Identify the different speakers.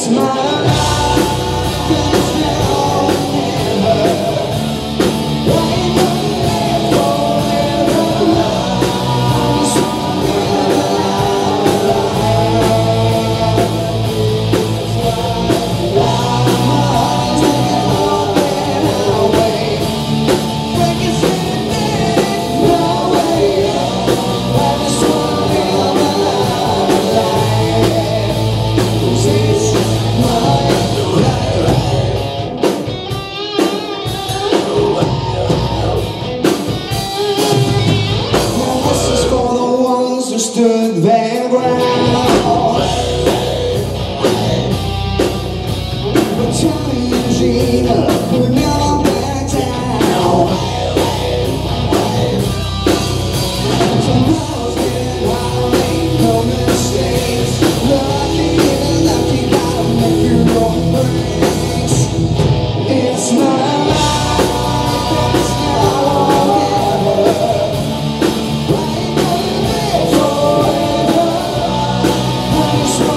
Speaker 1: Stood their ground. But Johnny and Gina would never back down. Tomorrow's getting hard, ain't no mistakes. Lucky, gotta make your own breaks. It's my life, it's now or never. This